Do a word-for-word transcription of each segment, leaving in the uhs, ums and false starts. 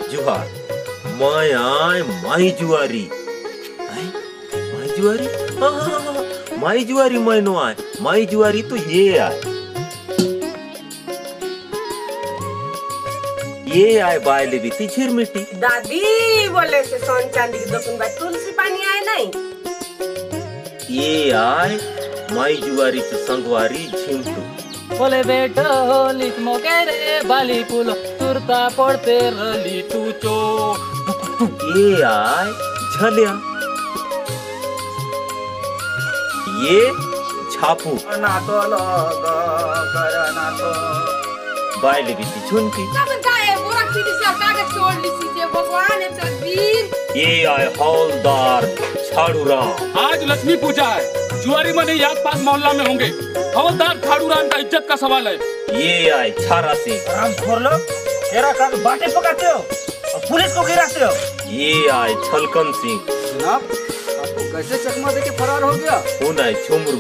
जुहार मैं आय माई जुआरी आय माई जुआरी हाँ हाँ हाँ माई जुआरी मैं नो आय माई जुआरी तो ये आय ये आय बायले बीती झिरमिटी दादी बोले से सोन चांदी की दुकान पर तुलसी पानी आए नहीं ये आय माई जुआरी तो संगवारी झिमटू बोले बेटो लिख मोके रे बाली पुल तुरता पड़ते रली टूचो ये आय झलिया ये छापू नातो लोग करना तो बायले बीती झुनकी कागज छोड़ ली सीधे भगवान है तकदीर ये आय हौलदार झाड़ू राम आज लक्ष्मी पूजा है जुआरी मने याद पास मोहल्ला में होंगे हवलदार झाड़ू राम का इज्जत का सवाल है ये आय छारा सिंह राम खोर लो तेरा का बाटे पकाते हो और पुलिस को गिराते हो। ये आय छलकन सिंह जनाब आपको कैसे चकमा देके फरार हो गया। उन आय झुमरू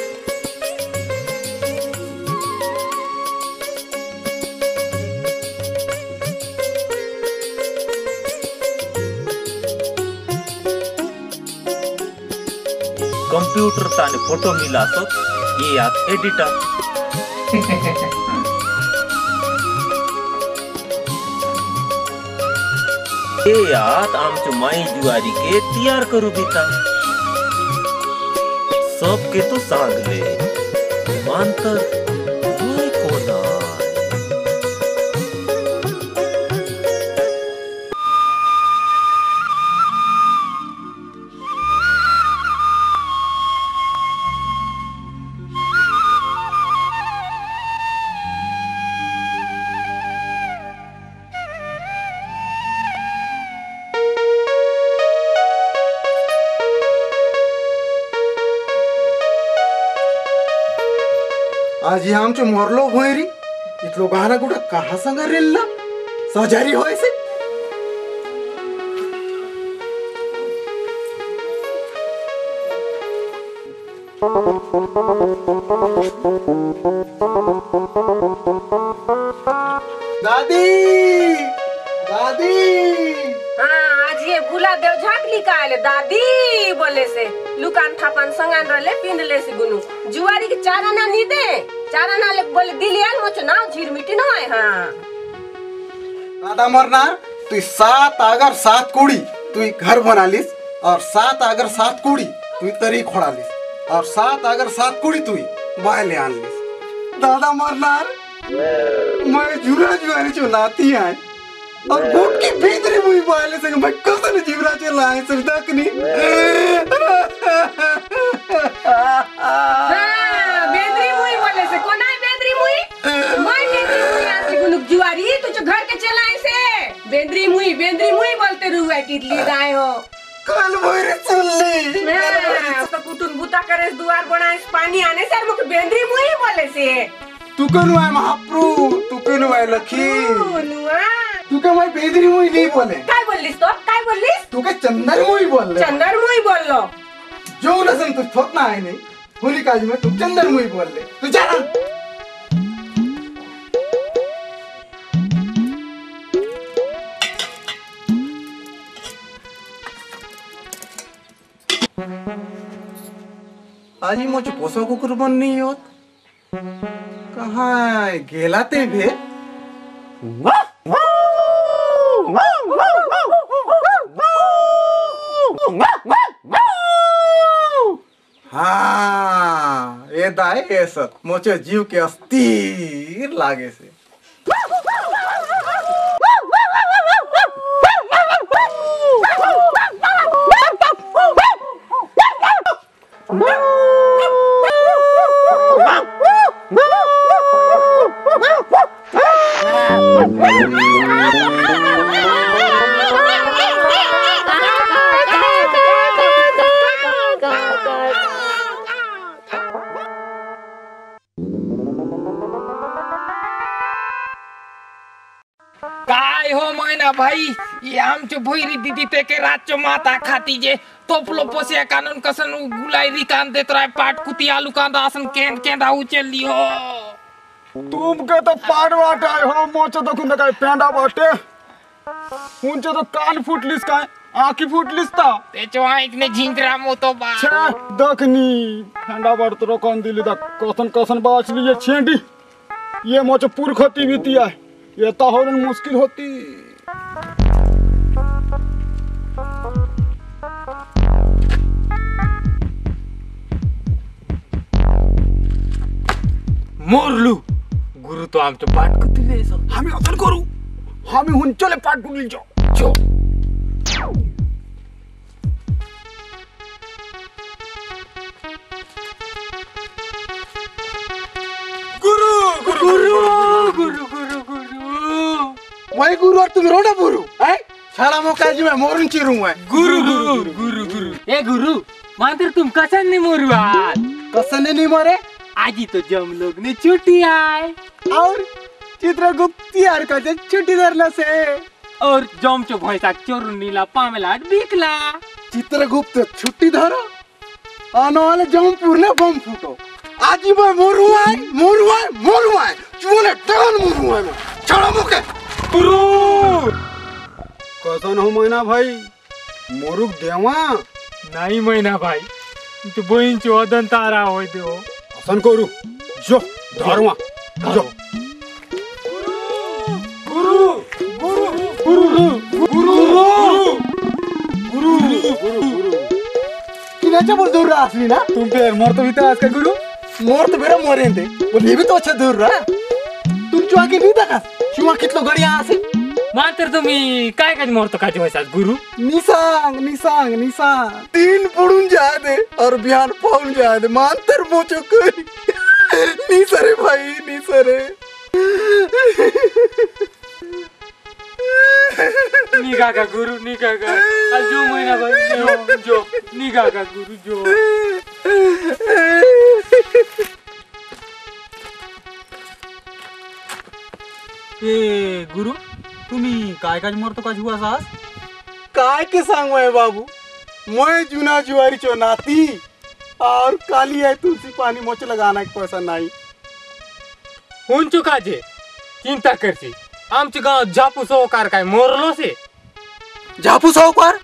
कंप्यूटर ताने फोटो मिला सो ये आत एडिटर ये आत आमचो माई जुआरी के तैयार करू बीता सबके तो सांग ले मानतर कोई कोना आज यहाँ आमचे मोरलो भोयरी इतलो गाना कुठं कहा सांगा रेल्ला सहजारी होय से दादी दादी हाँ आज ये भूला देव झाकली का आले दादी बोले से लुकान थापन संगान रले पिंड ले से गुनु जुआरी के चारा ना नी दे चारा ना ले बोले दिलियान मोच ना झिरमिटी ना आए हाँ दादा मरनार तू सात अगर सात कुड़ी तू घर बना लिस और सात अगर सात कुड़ी तू तरी खोड़ा लिस और सात अगर सात कुड़ी तू बाहले आन लिस दादा मरनार मैं जुरा जुआरी चुनाती है और बूट की भीतरी मुई बाहले से मैं कौन जीवरा चलाए सुविधा कनी हाँ बेदरी मुई बोले से कौन है बेदरी मुई मैं बेदरी मुई आसी गुनु जुआरी तू जो घर के चलाए से बेदरी मुई बेदरी मुई बोलते रुआ कितली गाय हो कल मोरे सुन ली तो कुटुन बुता करे दुआर बनाए पानी आने से मुख बेदरी मुई बोले से तू कनु है महाप्रु तू कनु है लखी नुआ तू के मैं बेदरी मुई नहीं बोले काय बोलिस तो काय बोलिस तू के चंदर मुई बोल ले चंदर मुई बोल लो जो नसन तू थोतना है नहीं होली काज में तू चंदर मुई बोल ले तू जा आज ही मुझे पोसा कुकुर बन नहीं होत कहाँ गेला ते भे हाँ ये दाए ये सब मुझे जीव के अस्थिर लागे से काय हो मैना भाई ये आमचो भोईरी दीदी ते के रातचो माता खाती जे तोपलो पोसे कानून कसन गुलाई रिकान देत राय पाट कुती आलू कांदा आसन केन केंदा उचली हो तुम के तो पाड़ बाटे हो मोचो तो खुद का पेंडा बाटे उनचे तो कान फुटलीस काय आखी फुटलीस ता त्याच्या ऐकणे झिंजरा मोतो बा छे दखनी ठंडा पड़तो रो कौन दिली दा कसन कसन बाचली ये छेंडी ये मोचे पुरखती बीती है ये ताहरन मुश्किल होती मोरलू गुरु तो आमचं पाठ कुठले हमें असन करू हमें हुन चले पाट टुली जाओ जो गुरु गुरु गुरु गुरु गुरु गुरु वही गुरु और तुम रोडा गुरु हैं छाड़ा मोका जी मैं मोरन चिरू है गुरु गुरु गुरु गुरु ए गुरु मात्र तुम कसन नहीं मोरू आज कसने नहीं मरे आजी तो जम लोग ने छुट्टी आए और चित्रगुप्त यार का छुट्टी धरला से और जम चो भैंसा चोरू नीला पामेला बिकला चित्रगुप्त छुट्टी धरो आने वाले जमपुर ने बम फूटो आज ही मैं मोरू है मोरू है मोरू है चुने टन मोरू है छाड़ा मोके गुरु कसन हो मैना भाई मोरुक देवा नहीं मैना भाई तो बहन चो अदन तारा होय दो असन करू जो धरवा जो गुरु गुरु गुरु गुरु गुरु गुरु गुरु किनाचा बोल दूर रहा असली ना तुम पे मोर तो बीता आज का गुरु मोर तो मेरा मोरे थे बोल ये भी तो अच्छा दूर रहा तुम जो आके नहीं देखा चुआ कितलो गड़िया आसे मात्र तुम्ही काय काय मोरतो काचे वैसात गुरु निसांग निसांग निसांग तीन पडून जाए दे और बिहान पाऊन जाए दे मांतर मोचो करी निसरे भाई निसरे निगा का गुरु निगा का आज जो महीना भाई जो जो निगा का गुरु जो ए गुरु तुम्ही काय काय मरतो का जुआ सास काय के सांगो है बाबू मैं जुना जुआरी चो नाती और काली है तुलसी पानी मोच लगाना के पैसा नहीं होऊन चुका जे चिंता करची आमचे गाव झापू सोकार काय मोरलो से झापू सावकार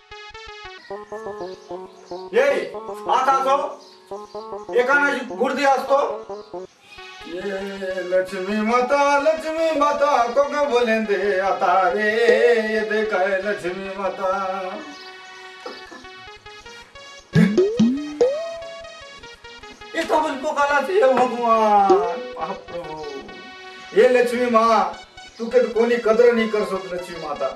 ये आता सो एकाना गुर्दी असतो ये लक्ष्मी माता लक्ष्मी माता को का बोले दे आता रे ये देखा है लक्ष्मी माता ये तो बोल पोकाला थी भगवान प्रभु ये लक्ष्मी माँ तू के तो कोनी कदर नहीं कर सकत लक्ष्मी माता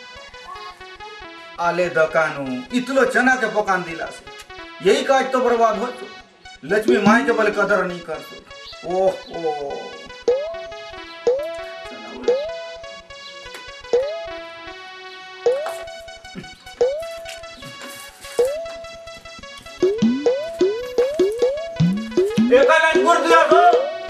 आले दकानु इतलो चना के पकान दिला से यही काज तो बर्बाद हो लक्ष्मी माँ के बोले कदर नहीं कर सकत ओह ओह एकाला गुर दिया तो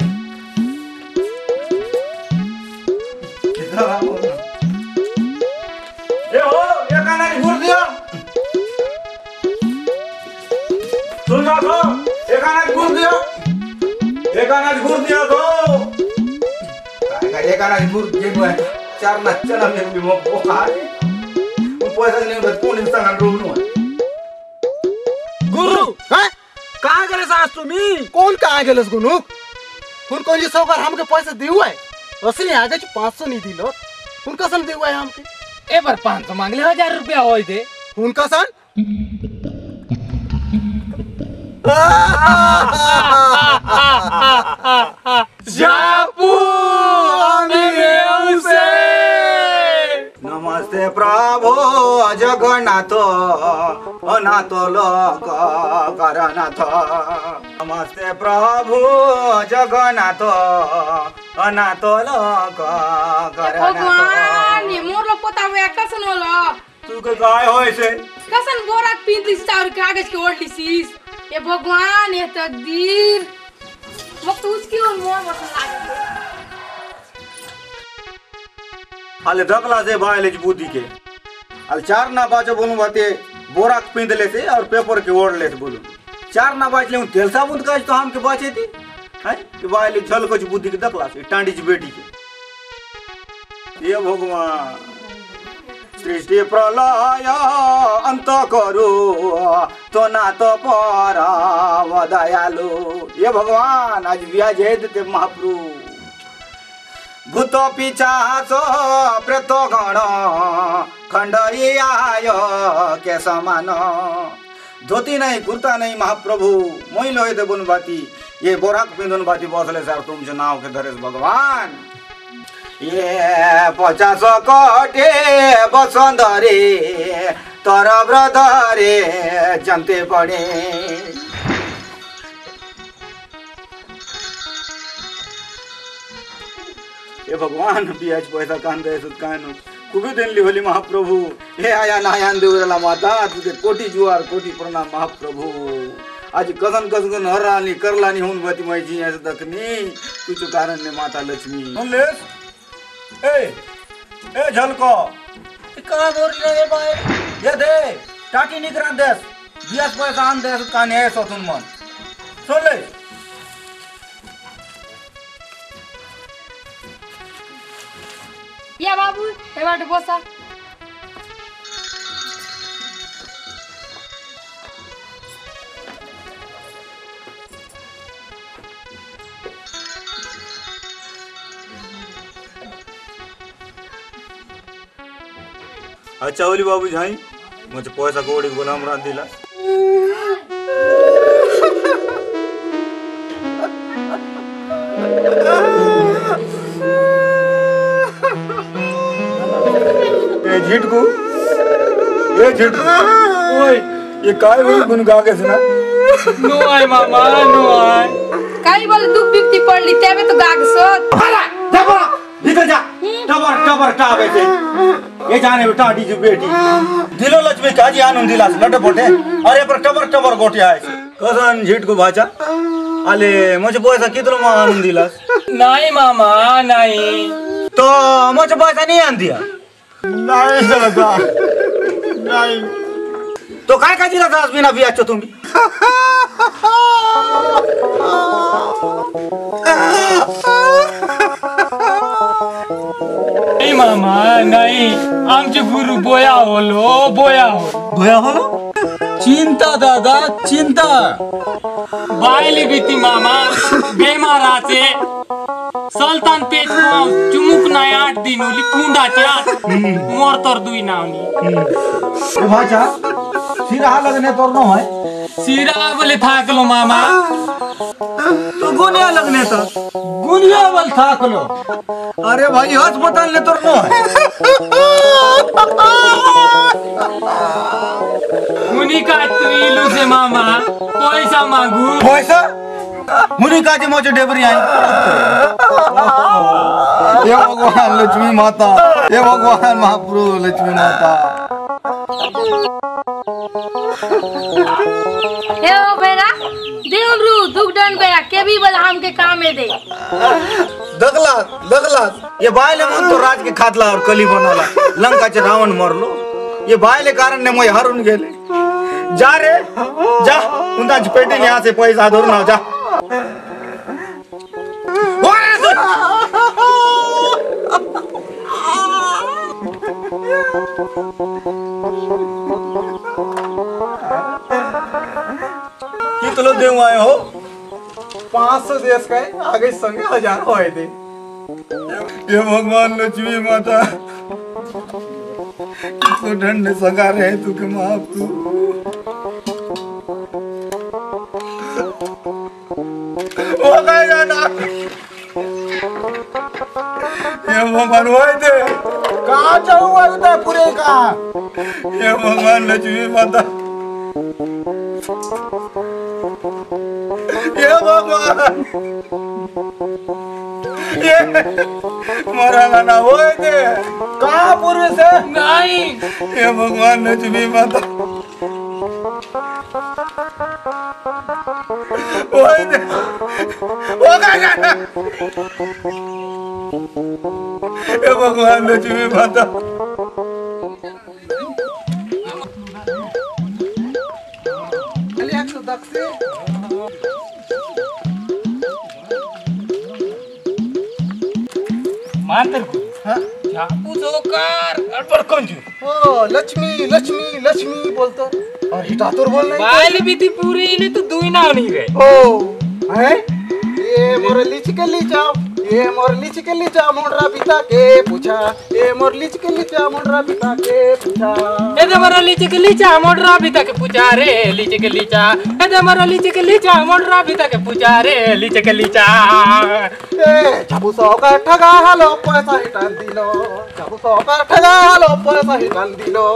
ए हो एकाला गुर दिया सुन ना तो एकाला गुर दिया एकाना गुर दिया तो काय काय एकाना गुर जेबो आहे चार ना चला मी मी मग पोहारी मग पैसा नाही होत कोणी सांगा रोवनो गुरु हैं कहाँ गए सास तुम्ही कौन कहाँ गेलस गुनु हुन कोण जी सावकार हमके पैसा देऊ आहे असली आगे पाँच सौ नहीं दिलो हुन कसन देऊ आहे हमके ए बार पाँच सौ मांगले हजार रुपया होय दे हुन कसन झापू उसे नमस्ते प्रभु जगन्नाथ अनाथ लोक करनाथ नमस्ते प्रभु जगन्नाथ अनाथ लोक भगवान ये मोरलो पोता हुआ कसन होला तू के काय होय से कसन बोरा पींदी चार कागज के ओल्डी सीस ये भगवान ये तकदीर वक्त उसकी और मोर वसन लागे हाले दकला से बायले बुद्धि के हाल चार ना बाजो बोलू बाते बोरा पिंद ले से और पेपर के ओढ़ ले से बोलू चार ना बाज ले तेल साबुन का तो हम के बाचे थी हैं कि बायले झल को बुद्धि के दकला से टांडी जी बेटी के ये भगवान सृष्टि प्रलय अंत करू तो ना तो पराव दयालु। ये भगवान आज व्याज देते महाप्रभु। भूत पिचाच प्रेत गण खंडई आय के समान। धोती नहीं कुर्ता नहीं महाप्रभु मैलो है बुन बाती ये बोराक पिंदन बाती बसले सर तुमचे नाव के धरेस भगवान। ये पचास कटे बसंदरे तर ब्रदरे जनते पड़े। ये भगवान ब्याज पैसा कान दे सुत कान कुबी दिन लिहोली महाप्रभु। हे आया नायान देवरला माता तुझे कोटी जुआर कोटी प्रणाम महाप्रभु। आज कसन कसन हरानी करलानी हुन बती मै जी ऐसे दखनी तुझे कारण ने माता लक्ष्मी सुन ले। ए ए झलको कहां बोल रहे भाई ये दे टाटी निकरान देस ब्याज पैसा आन देस कान है सोतुन मन सुन ले। या बाबू हे बाटे बसा। अच्छा ओली बाबू झाई मुझे पैसा कोड़ी बोला हमरा दिला। ये झिटकू ये झिटकू ओए ये काय हुई गुन गा के सुना। नो आय मामा नो आय काई बोले दुख बिकती पड़ली तेबे तो गाग सोत। हला जा बोला भीतर जा टबर टबर टावे से ये जाने बेटा डी बेटी दिलो लक्ष्मी काजी आनंद दिलास लटे पोटे अरे पर टबर टबर गोटी आए कसन झिटकू भाचा आले मुझे पैसा कितलो मा आनंद दिलास। नहीं मामा नहीं तो मुझे पैसा नहीं आन दिया नहीं दादा नहीं। तो काय काय दिला दास बिना बियाचो तुम्ही। नहीं मामा नहीं आमचे गुरु बोया होलो बोया हो भया होलो चिंता दादा चिंता बायली बीती मामा बेमाराचे सल्तान पेट चुमुक नाही आठ दिन ओली पुंडाच्या मोर तर दुई नावनी। भाचा सिरा लगने तोर न है सिरा बोले थाकलो मामा तो गुनिया लगने तो गुनिया बल थाकलो। अरे भाई अस्पताल ने तोर न है मुनी का तू इलू से मामा पैसा मांगू पैसा मुनी का जे मोचे डेबरी आई। ये भगवान लक्ष्मी माता ये भगवान महाप्रभु लक्ष्मी माता। हे ओ बेरा देउन रु दुख दन बेरा के भी बोला हम के काम में दे। दगला दगला ये बायले मन तो राज के खातला और कली बनाला लंका चे रावण मरलो ये बायले कारण ने मोय हरून गेले। जा रे जा उनका पेटे यहां से पैसा धर ना जा। कितलो देऊ आए हो पाँच सौ देश का आगे संगे हजार होए थे। ये भगवान लक्ष्मी माता तो ढंड सगा रहे तू के माफ तू हो गया ना ये भगवान होए थे कहाँ जाऊँगा उधर पूरे का। ये भगवान लक्ष्मी माता ये भगवान ये मराना ना होए थे कहाँ पूर्व से नहीं ये भगवान लक्ष्मी माता होए थे हो गया ना ये भगवान लक्ष्मी माता मातर को झापू जोकर अडपर कंजू ओ लक्ष्मी लक्ष्मी लक्ष्मी बोलतो और हिटातुर बोल नहीं बाल भी थी पूरी इले तो दुई नाव नहीं गए ओ है ये मोर लिचकली जाओ ये मोर लिचकली जा मोंडरा पिता के पूछा ये मोर लिचकली जा मोंडरा पिता के पूछा ए दे मरा लीचे के लीचा मोडरा भी तक पूछा रे लीचे के लीचा ए दे मरा लीचे के लीचा मोडरा भी तक पूछा रे लीचे के लीचा ए झाबू सौ का ठगा हालो पैसा हिटान दिलो झाबू सौ का ठगा हालो पैसा हिटान दिलो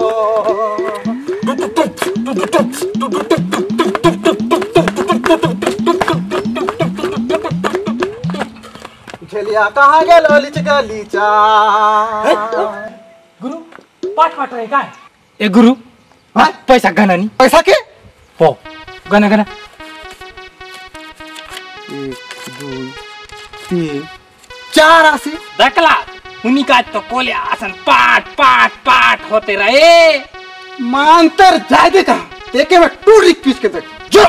झेलिया कहाँ गेलो लिचका लीचा गुरु पाठ पाठ रहे काय ए गुरु हाँ? पैसा गना नहीं पैसा के हो गना गना एक दो तीन चार आसे दकला उन्हीं का तो कोले आसन पाठ पाठ पाठ होते रहे मानतर जाए दे कहा देखे मैं टू रिक पीस के देख जो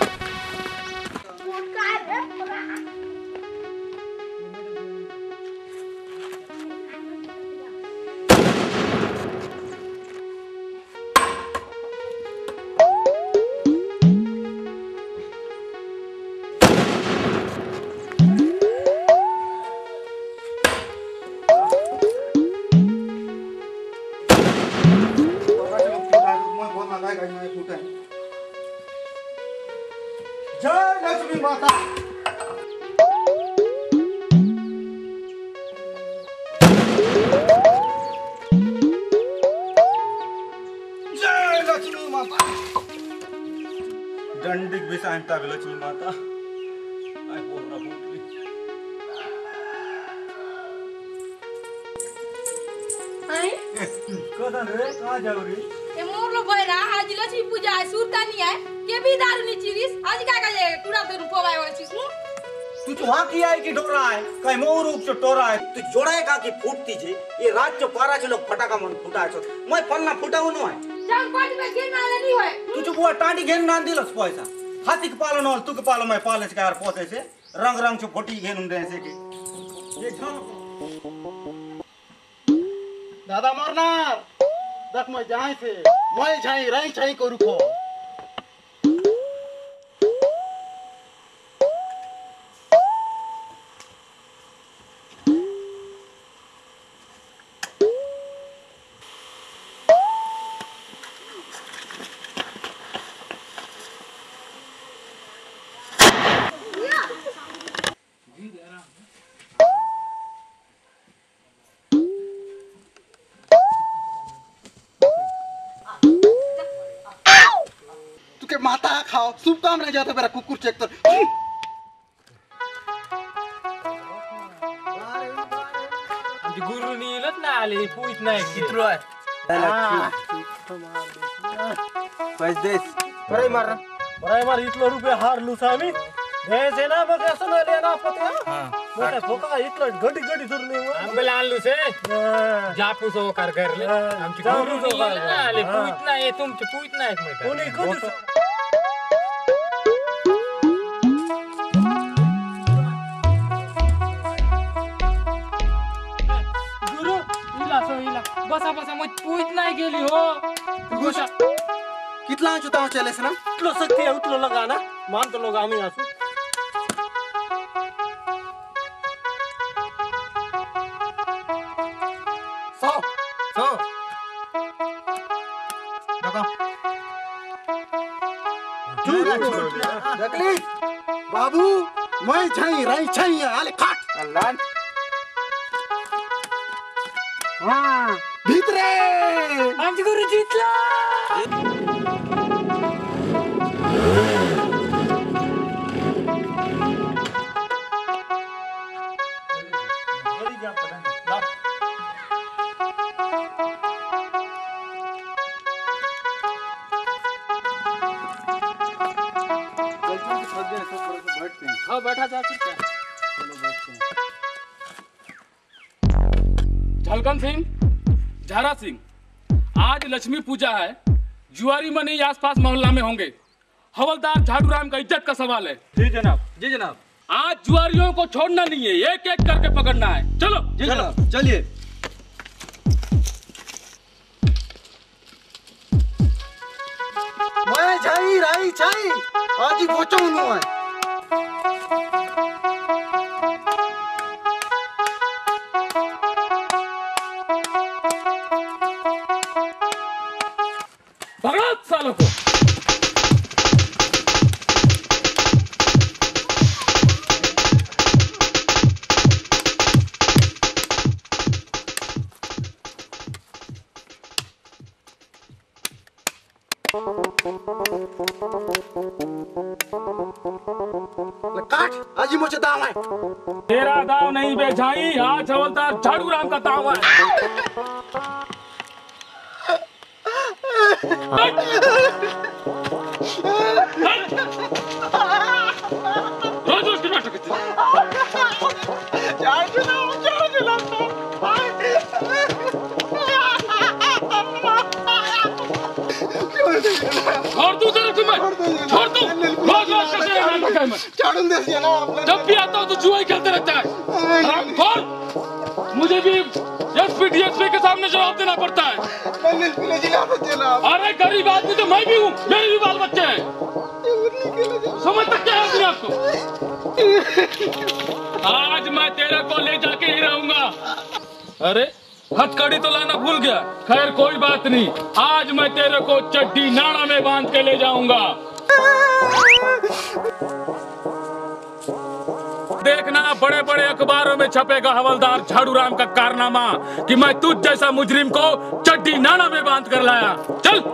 जय लक्ष्मी माता जय लक्ष्मी माता दंडिक भी सांगता लक्ष्मी माता आय पोरना फुटली आई कदन रे कहाँ जाऊ रे ए मोर लो भैरा आज लक्ष्मी पूजा है सुरता नहीं है के भी दारू नहीं चिरिस आज का का जाएगा पूरा दिन पोवाए वाला चीज नु तू तो वहां की आई की डोरा है कहीं मोर रूप से टोरा है तू जोड़ाए का की फूटती जे ये रात जो पारा चलो फटाका मन फुटा छो मैं पन्ना फुटाऊ न है जान पानी में घेर नाले नहीं होए तू जो बुआ टांडी घेन ना दिलस पैसा हाथी के पालो न तू के पालो मैं पाले के यार पोसे से रंग रंग से फोटी घेन दे से के ये छन दादा मरनार देख मैं जाए थे मैं जाई रही छई करू खो माता खाओ शुभ काम नहीं जाता मेरा कुकुर चेक कर गुरु नीलत ना आले पूछ नाही कितलो आहे पैसे देस बराई मार बराई मार इतलो रुपये हार लुसा आम्ही घ्यायचे ना मग असं नाही लेना पत्या मोठा फोका इतलो गडी गडी धरून येऊ आंबेला आणलो से जापू सो कर करले आमची गुरु नील ना आले पूछ नाही तुमचे पूछ नाही माहिती कोणी कोणी बसा बसा मग पूछ नाही गेली हो घुसा कितला चुता चलेस ना इतलो शक्ति है उतलो लगा ना मान तो लोग आमी आसू सौ सौ लगा जगली बाबू मैं छई रही छई आले काट अल्लाह हाँ भीतरे आमची गुरु जितला हाँ बैठा जा सकते हैं झलकन सिंह झारा सिंह आज लक्ष्मी पूजा है जुआरी मनी आसपास मोहल्ला में होंगे हवलदार झाड़ू राम का इज्जत का सवाल है जी जनाब जी जनाब आज जुआरियों को छोड़ना नहीं है एक एक करके पकड़ना है चलो जी जनाब चलिए आज ही पहुंचाऊं मैं। भगाओ सालों को। काट आज ही मुझे दाव है। तेरा दाव नहीं बेचाई, आज हवलदार झाड़ू राम का दाव है। रोज रोज की नाटक करती है। छोड़ दूं तेरे को मैं, छोड़ दूं। रोज रोज का तेरा नाम रखा है मैं। चाड़ून दे दिया ना आपने। जब भी आता हूँ तो जुआ ही खेलते रहता है। हरामखोर, मुझे भी एसपी डीएसपी के सामने जवाब देना पड़ता है। अरे गरीब आदमी तो मैं भी हूँ, मेरे भी बाल बच्चे हैं। समझ तक क्या है अपने आप को? आज मैं तेरे को ले जाके ही रहूंगा। अरे हथकड़ी तो लाना भूल गया। खैर कोई बात नहीं, आज मैं तेरे को चड्डी नाड़ा में बांध के ले जाऊंगा। देखना बड़े बड़े अखबारों में छपेगा हवलदार झाड़ू राम का कारनामा कि मैं तुझ जैसा मुजरिम को चड्डी नाड़ा में बांध कर लाया। चल।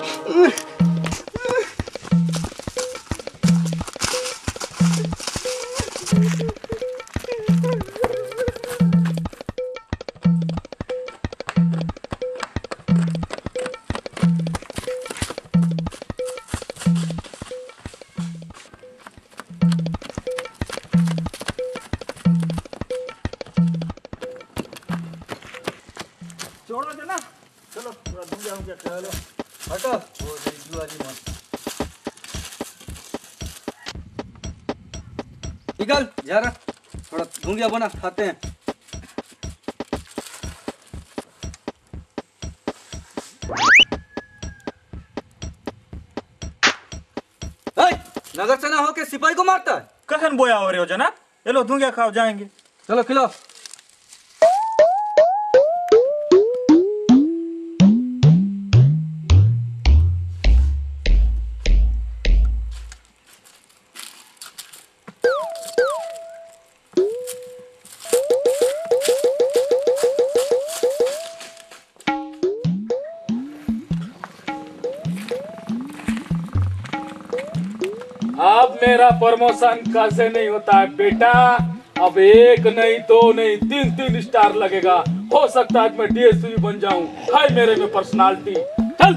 छोड़ो जना, चलो थोड़ा दूंगा हूँ क्या चलो हटो वो जुआ जी मत निकल जा रहा थोड़ा घूंगिया बना खाते हैं। नगर सेना होके सिपाही को मारता है। कखन बोया हो रहे हो जना? ये लो दूंगा खाओ जाएंगे। चलो खिलाओ। अब मेरा प्रमोशन कैसे नहीं होता है बेटा? अब एक नहीं दो नहीं तीन तीन स्टार लगेगा। हो सकता है मैं डीएसपी बन जाऊं। है मेरे में पर्सनालिटी। चल।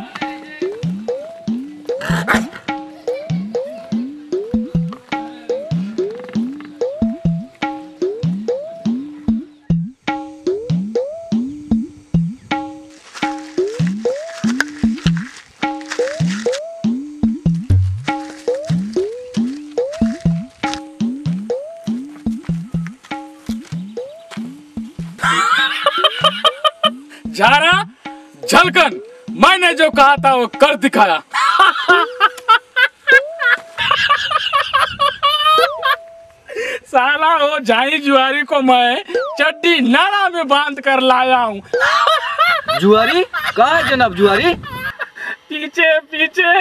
झारा झलकन, मैंने जो कहा था वो कर दिखाया। साला वो झाई जुआरी को मैं चड्डी नाड़ा में बांध कर लाया हूँ। जुआरी कहाँ है जनाब? जुआरी पीछे पीछे।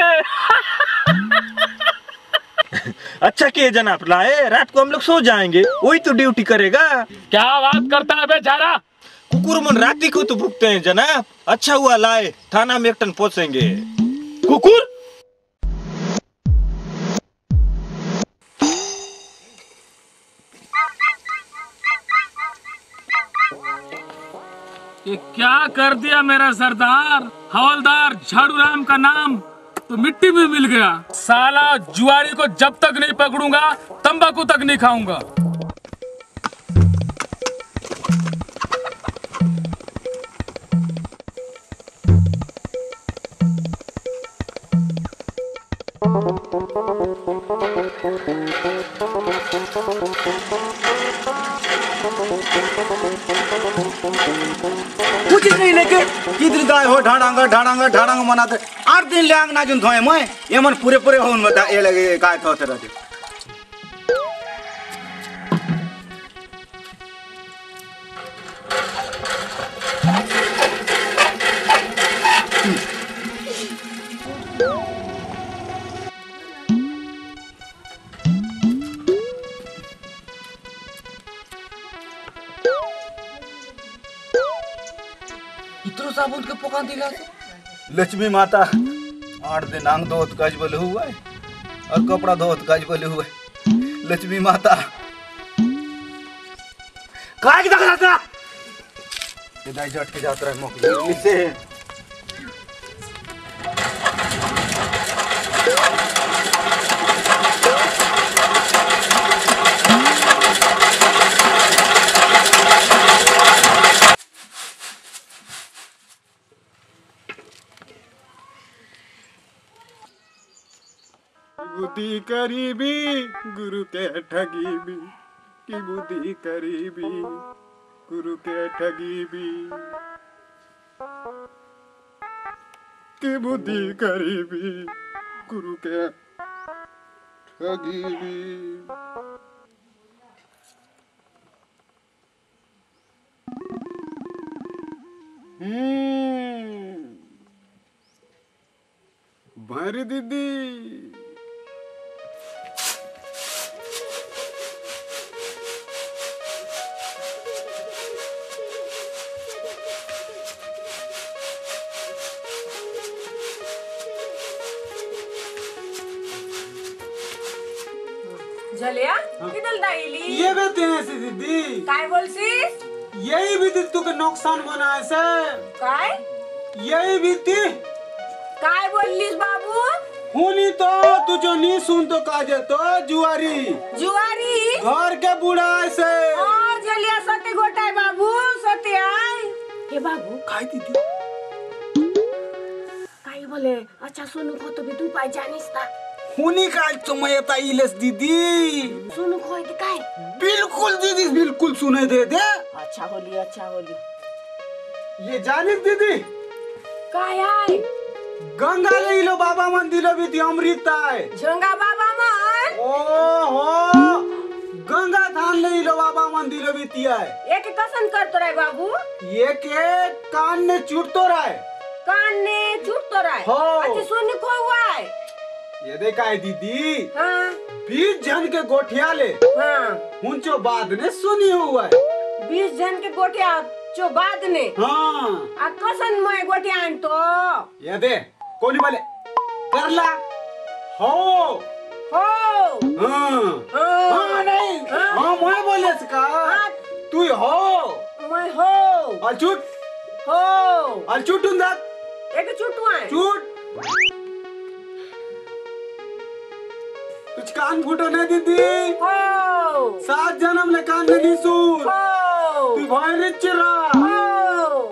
अच्छा किए जनाब लाए, रात को हम लोग सो जाएंगे, वही तो ड्यूटी करेगा। क्या बात करता है बेचारा? कुकुर मन राती को तो भुगते हैं जनाब। अच्छा हुआ लाए, थाना में एक टन पहुंचेंगे। कुकुर? ये क्या कर दिया मेरा सरदार? हवलदार झाड़ू राम का नाम तो मिट्टी में मिल गया। साला जुआरी को जब तक नहीं पकड़ूंगा तंबाकू तक नहीं खाऊंगा। कुछ नहीं लेके किधर गाय हो ढाडांग ढाडांग ढाडांग मनाते आठ दिन ले आंग ना जुन थोए मैं ये मन पूरे पूरे होन बता ये लगे गाय थोते रहते इतरो साबुन के पोका दिला से लक्ष्मी माता आठ दिन आंग धोत काज बोले हुआ है और कपड़ा धोत काज बोले हुआ है लक्ष्मी माता काय की दखल आता ये दाई जट के जात रहा मोक से बुद्धि करीबी गुरु के ठगी भी की बुद्धि करीबी गुरु के ठगी भी की बुद्धि करीबी गुरु के ठगी भी हम्म भारी दीदी झलिया किधर दाईली ये बेते हैं सी दीदी काय बोलसीस यही भी दीदी तू के नुकसान बनाए से काय यही भी ती काय बोललीस बाबू हुनी तो तू जो नहीं सुन तो काजे तो जुआरी जुआरी घर के बुढ़ा से ओ झलिया सते गोटाय बाबू सते आय हे बाबू काय दीदी काय बोले अच्छा सोनू को तो भी तू पाई जानिस ता हुनी का चमयता इलेस दीदी सोनू खोय के काय बिल्कुल दीदी बिल्कुल सुने दे दे अच्छा होली अच्छा होली ये जानिस दीदी काय आय गंगा ले इलो बाबा मंदिर भी दी अमृत आए झंगा बाबा मन ओ हो गंगा थान ले इलो बाबा मंदिर भी ती आए एक कसन करतो रे बाबू ये के कान ने चुटतो रहे कान ने चुटतो रे हो। अच्छा सोनू को हुआय ये देखा है दीदी हां बीस जन के गोठिया ले हां उनचो बाद ने सुनी हुआ है बीस जन के गोटिया चो बाद ने हाँ आ कसन मैं गोटिया आन तो ये दे कोनी बोले करला हो हो हाँ हाँ। हाँ नहीं हाँ मैं बोले इसका तू हो मैं हो और चुट हो और चुटूं दा एक चुटू आए चुट कुछ कान फूटो ना दीदी हो सात जन्म ले कान नहीं सुन हो तू भाई रिचरा हो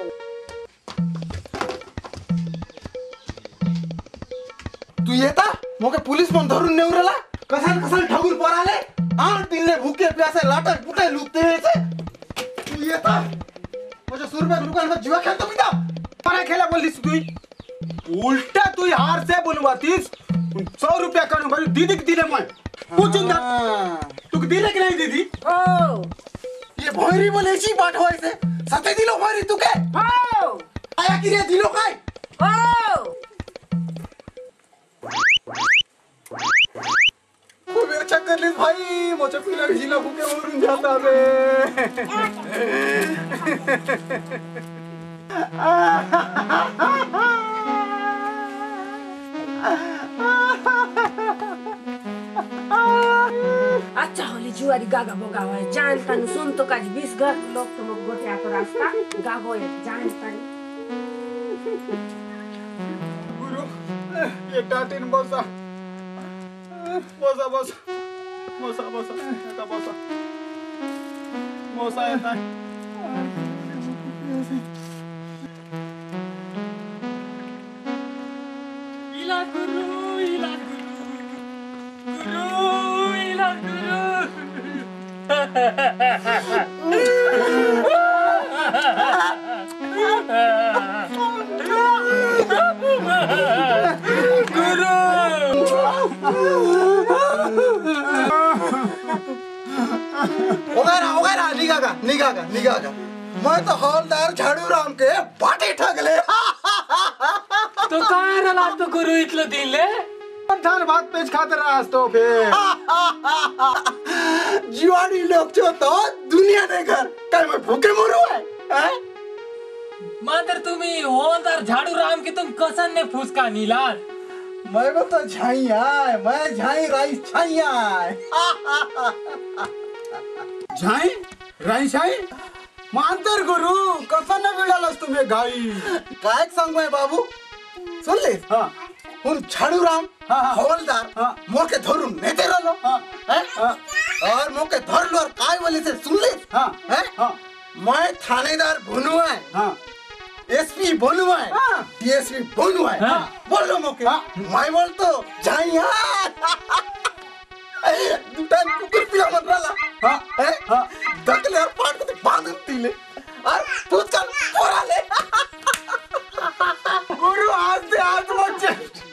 तू येता मोके पुलिस पण धरून नेवरला कसल कसल ठगून पराले आठ दिन ले भूखे प्यासे लाटक पुटे लुकते हेचे तू येता मुझे सुरबे दुकान में जुआ खेलतो पिता परा खेला बोलिस तू उल्टा तू हार से बोलवातीस सौ रुपया कनु भाई दीदी के दिले मैं पूछूं ना तू दिले कि नहीं दीदी हो ये भोरी बोले इसी बात होय से सते दिलो भोरी तू के हो आया कि रे दिलो काय हो खूब अच्छा कर ली भाई मुझे पीला जिला भूखे मरून जाता बे अच्छा होली जुआरी गागा बोगा है जान तन सुन तो काज बीस घर लोग तो मग गोटिया तो रास्ता गागो है जान तन गुरु ये टाटिन बसा बसा बसा बसा बसा येता बसा बसा येता इला गुरु इला गुरु गुरु इला गुरु निगाह का निगाह का निगाह का मैं तो हौलदार झाड़ू राम के बाटे ठगले तो काय रला तो गुरु इतलो दिले धान भात पेच खाते रहा तो फिर जुआरी लोग जो तो दुनिया ने घर काय मैं भूखे मरू है हैं? मातर तुम्ही होलदार झाड़ू राम की तुम कसन ने फुसका नीलाल मैं को तो झाइया मैं झाई राइस झाइया झाई राई झाई मांतर गुरु कसन ने बिडालस तुम्हें गाई काय सांग मैं बाबू सुन ले हाँ उन झाड़ू राम हाँ, हाँ, हवलदार हाँ, मोके धरू नेते रलो हाँ, हैं? हाँ, और मोके धर लो और काय बोले से सुन ले हाँ, हैं? हाँ, मैं थानेदार भुनुआ है हाँ, एसपी भुनुआ है हाँ, डीएसपी भुनुआ है हाँ, बोलो मोके हाँ, मैं बोल तो जाइया दुटान कुकुर पिला मन रला हाँ, हैं? हाँ, दकले और पाट को बांध तीले और पूछ कर पोरा ले गुरु आज दे आज बच्चे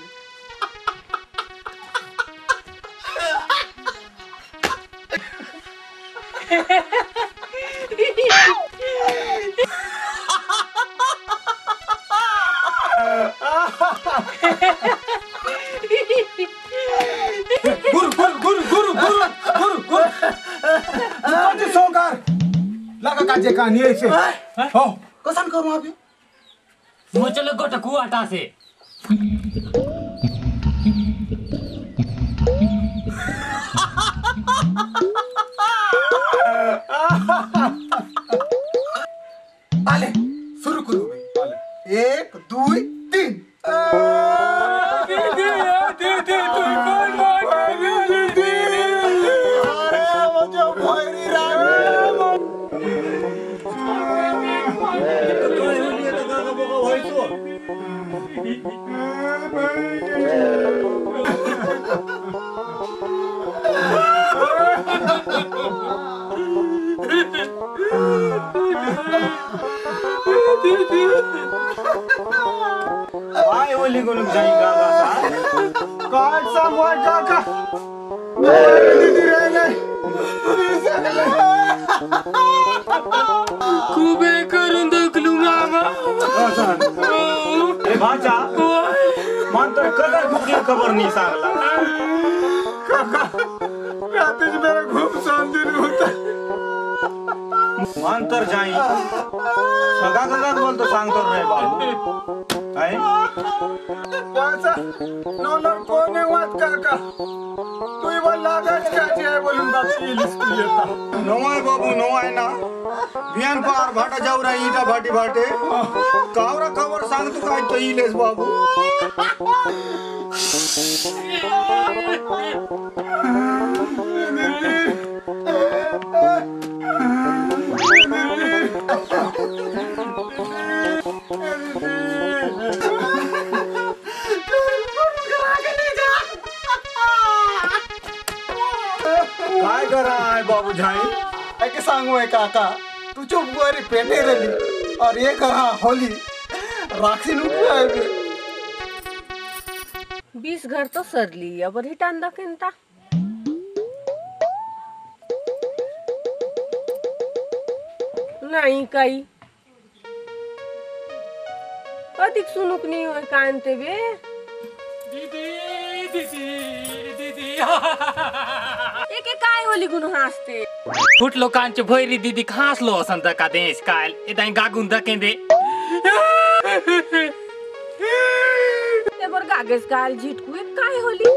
गुरु गुरु गुरु गुरु गुरु गुरु गुरु कौन सोकार लगा काजे कहानी ऐसे हो कसन करूं अभी मुचले गोटा कुआटा से आले शुरू करो भाई एक दो तीन दीदी दीदी तुम कौन बात दीदी अरे मुझे भैरी राम काय होली गुनुक जाई गावा सा काय सांगवा काका मेरी दीदी रह गई कुबे करून दखलू मामा ए भाचा मन तो कदर कुठली खबर नाही सांगला काका रात्रीच मेरा खूप शांती होता मन तर जाई सगा कदाच बोलतो सांगतो रे बाबू काय वाचा नॉनर कोने वाट काका तू ही बोल लागत काचे आहे बोलून बात केलीस तू येता नवाय बाबू नवाय ना बियान पार भाटा जाऊ रही इटा भाटी भाटे कावरा खबर सांग तू काय तो इलेस बाबू काय करा आहे बाबू झाई ऐके सांगू है काका तू चुप गुआरी पेटे रली और ये करा होली राक्षी लूट है बे बीस घर तो सरली अब रिटर्न दकेनता नाही काही अधिक सुनुक नाही होय कांते बे दीदी दीदी दीदी एके काय होली गुनु हसते फुट लोकांचे भैरी दीदी खासलो असंत का देश काल एदाई गागुन दकेंदे ते बर गागेस काल झिटकू एक काय होली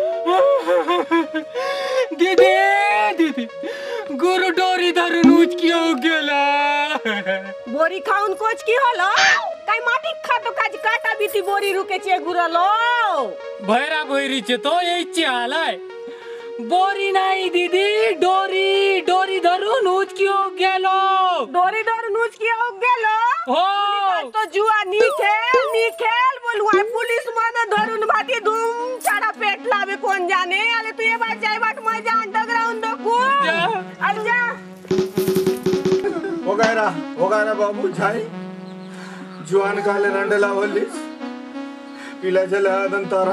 दीदी दीदी गुरु डोरी धरून उचकी हो गेला बोरी खाऊन कोच की होलो काय माटी खातो काज काटा बीती बोरी रुकेचे गुरलो भैरा भैरीचे तो यायची आलाय बोरी नाही दीदी डोरी डोरी धरून उचकी हो गेलो डोरी डोरी नूच की हो गेलो हो तो जुआ नी खेल नी खेल बोलवाय पुलिस मन धरून भाती धूम चारा पेट लावे कोण जाने आले तू ये बात जाय बाट मजा अंडरग्राउंड दकू आजा हो गया ना हो गया ना बाबू झाई जुआन काले रंडला होली पिला जला दंतारा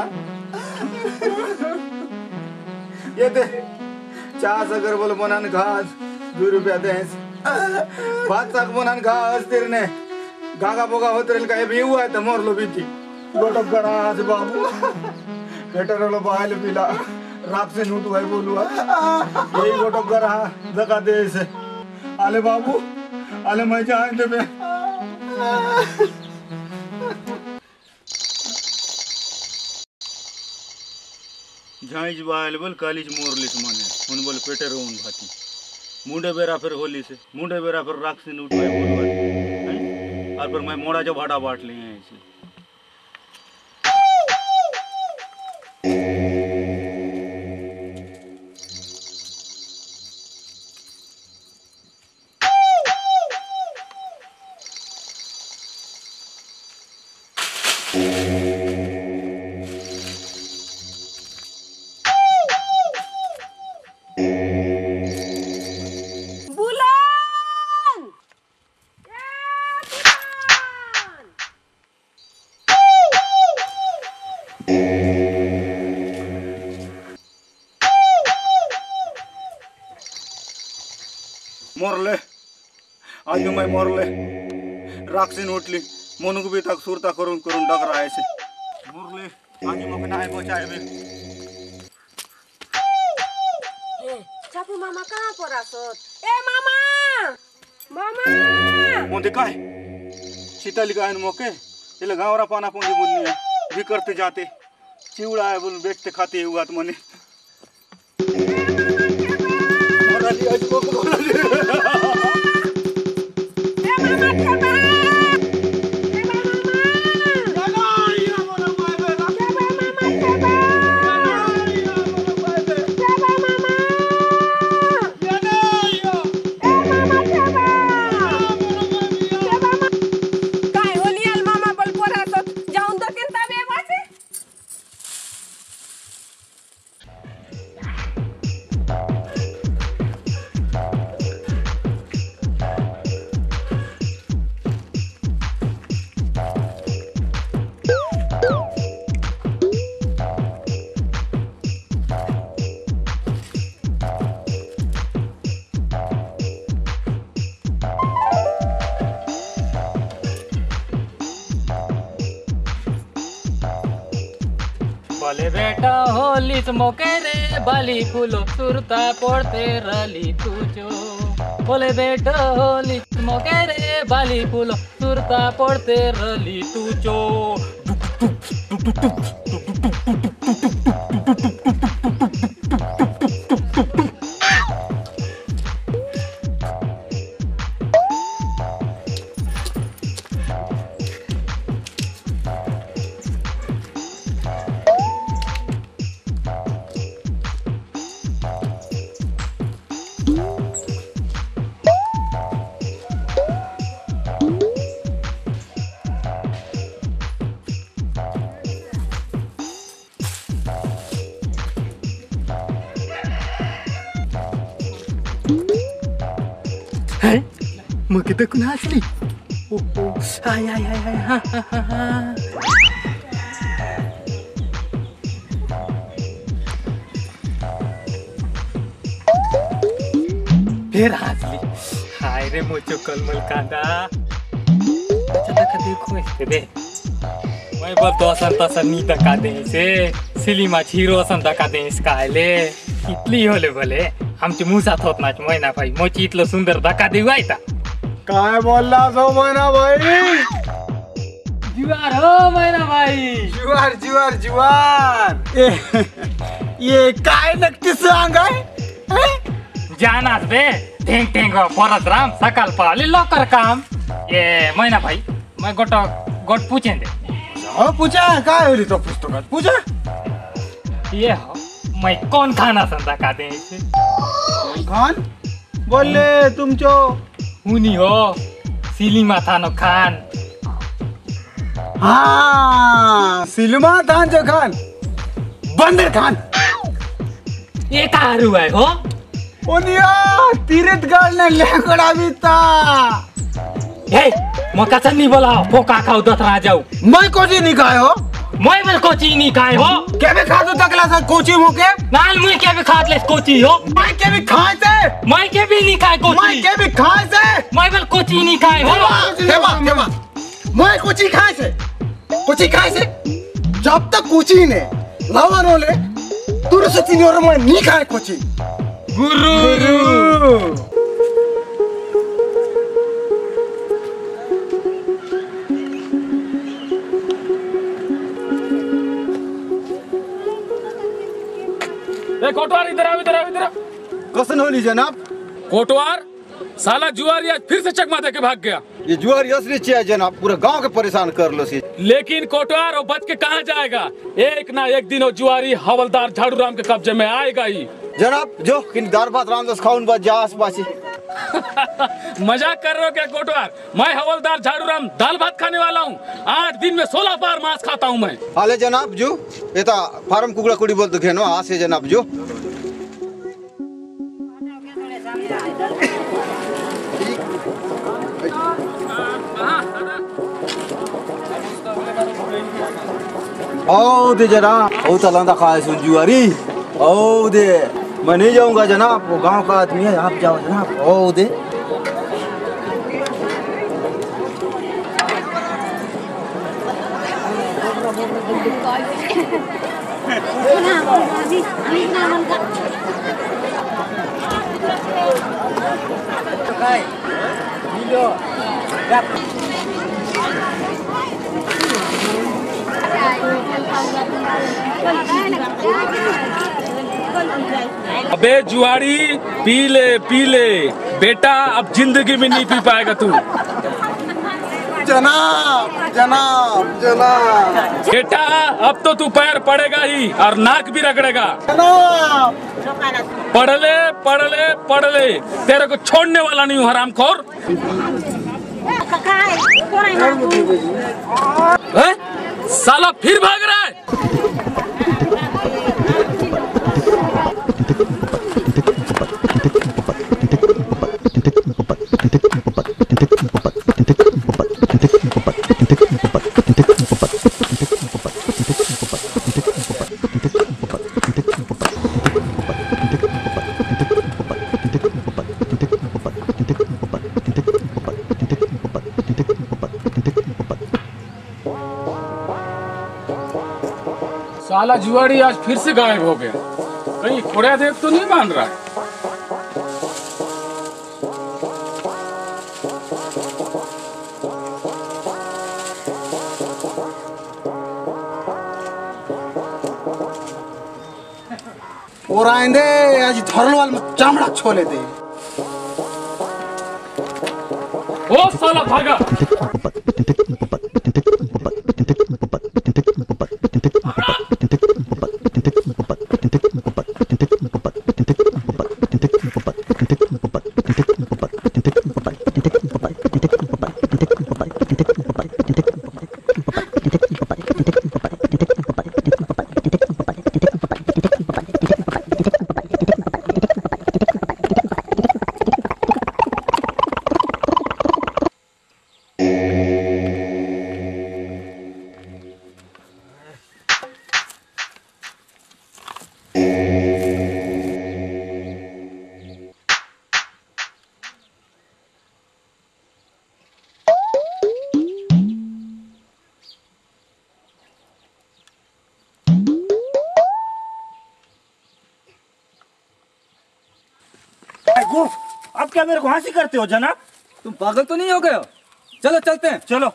ये दे चास अगर बोल बनान घास दो रुपया दे भात साक बनान खा अस्थिर ने गागा बोगा होत रेल का भी हुआ है तो मोर लो बीती लोटक करा आज बाबू बेटर लो बाहर पिला रात से नूट भाई बोलुआ यही लोटक करा जगा दे से आले बाबू आले मैं जाए दे बे झाइज बायल बोल कालीज मोरलिस माने हुन बोल पेटे रोन भाती मुंडे बेरा फिर होली से मुंडे बेरा फिर राख से नूट भाई बोलवा और फिर मैं मोड़ा जो भाड़ा बांट लिए हैं इसे मोरले आज मैं मोरले राक्षसी उठली मनुक भी तक सुरता करून करून डग रहा है से मोरले आज मग नाही बचाए बे ए चापू मामा कहाँ पर आसत ए मामा मामा मोंदे काय शीतल गायन मोके इले गावरा पाना पोंगी बोलनी है भी करते जाते चिवड़ा है बोल बेचते खाते हुआ तो मने मोरली आज को मोरली बोले बेटा होली मौके रे बाली फूलो सुरता पड़ते रली तुझो बोले बेटा होली मौके रे बाली फूलो सुरता पड़ते रली तुझो Mau kita kena asli. Oh, oh. Hai, hai, hai, hai. Ha, ha, ha, ha. फिर हंसली हाय रे मुझे कलमल कांदा अच्छा तक देखो इसके दे मैं बोल तो असन तसन नी तक दे से सिलीमा छीरो असन तक दे इसका आले इतली होले भले आमचे मुसात होत नाच मैना भाई मोची इतलो सुंदर धक्का देऊ आयता काय बोलला सो मैना भाई जुआर हो मैना भाई जुआर जुआर जुआर ए, ये काय नक्की सांग आहे जानास बे टेंग टेंग परत राम सकाळ पाले लवकर काम ये मैना भाई मैं गोट गोट पूछें दे हो पूछा काय होली तो पुस्तकात पूछा ये हो मैं कौन खाना संता का दे खान बोले तुमचो हुनी हो सिलीमा थानो खान हाँ सिलीमा थान जो खान बंदर खान ये कारू है हो ओनिया तीरथ गाड़ने लेकड़ा भी था हे मका चन्नी बोला फोका खाओ दतरा जाऊ मैं को जी नहीं खाए हो मैं बल कोची नहीं खाए हो के भी खा दो तकला सा कोची मुके नाल मुई के भी खात ले कोची हो मैं के भी खाए से मैं के भी नहीं खाए कोची मैं के भी खाए से मैं बल कोची नहीं खाए हो देवा देवा मैं कोची खाए से कोची खाए से जब तक कोची ने लावन होले तुर से तीन और मैं नहीं खाए कोची गुरु ए कोटवार इधर आओ इधर आओ इधर आओ। कसन होली जनाब कोटवार साला जुआरी आज फिर से चकमा दे के भाग गया। ये जुआरी असली चाहिए जनाब पूरा गांव के परेशान कर लो सी लेकिन कोटवार वो बच के कहाँ जाएगा? एक ना एक दिन वो जुआरी हवलदार झाड़ू राम के कब्जे में आएगा ही। जनाब जो किन दार बात रामदास खाउन बात जा आस पास मजाक कर रहे हो क्या कोटवार? मैं हवलदार झाड़ू राम दाल भात खाने वाला हूँ। आठ दिन में सोलह बार मांस खाता हूँ मैं। हाले जनाब जो ये ता फार्म कुकड़ा कुड़ी बोल तो खेनो आ से जनाब जो ओ दे जनाब ओ तलांदा खाए सुन जुआरी ओ दे मैं नहीं जाऊंगा जनाब वो गांव का आदमी है आप जाओ जनाब ओ दे अबे जुआरी पी ले पी ले बेटा, अब जिंदगी में नहीं पी पाएगा तू। जनाब जनाब जनाब बेटा अब तो तू पैर पड़ेगा ही और नाक भी रगड़ेगा। जनाब पढ़ ले पढ़ ले पढ़ ले, तेरे को छोड़ने वाला नहीं हूँ हरामखोर। हैं? साला फिर भाग रहा है। साला जुआड़ी आज फिर से गायब हो गया, कहीं खोड़ा देख तो नहीं मान रहा है। और आइंदे आज धरलवाल में चामड़ा छोले दे। ओ साला भागा। अब क्या मेरे को हंसी करते हो जनाब? तुम पागल तो नहीं हो गए हो? चलो चलते हैं। चलो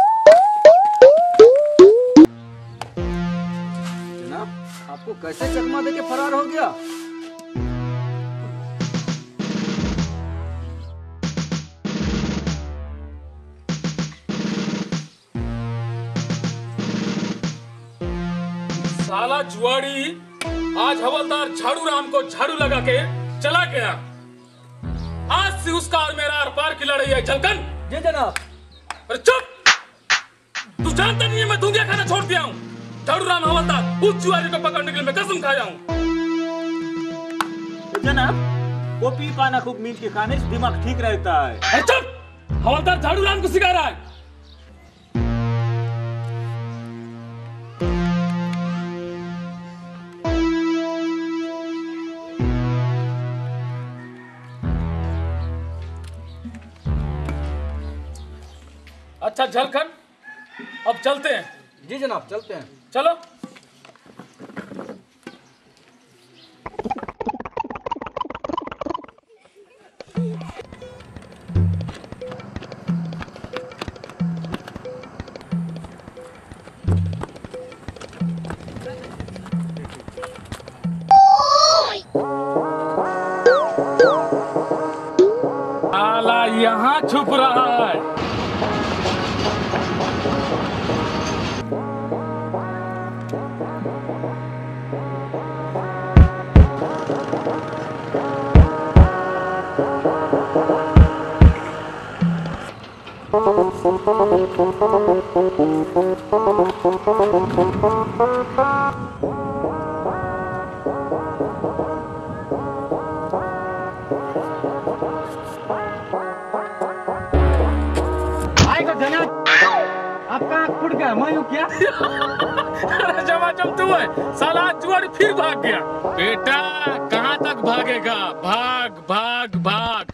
जनाब आपको कैसे चकमा देके फरार हो गया? साला जुआड़ी आज हवलदार झाड़ू राम को झाड़ू लगा के चला गया। आज से उसका और मेरा आर पार की लड़ाई है। झलकन जी जनाब। अरे चुप, तू जानता नहीं है मैं दूंगा खाना छोड़ दिया हूँ। झाड़ू राम हवलदार उस जुआरी को पकड़ने के लिए मैं कसम खाया हूँ। जनाब वो पी पाना खूब मील के खाने से दिमाग ठीक रहता है। अरे चुप, हवलदार झाड़ू राम को सिखा रहा है। अच्छा झलकन, अब चलते हैं। जी जनाब, चलते हैं। चलो। साला यहाँ छुप रहा है। आपका आँख फुट गया, मैं यूँ क्या? अरे जमाजम तू है, साला जुआरी फिर भाग गया। बेटा कहाँ तक भागेगा? भाग भाग भाग।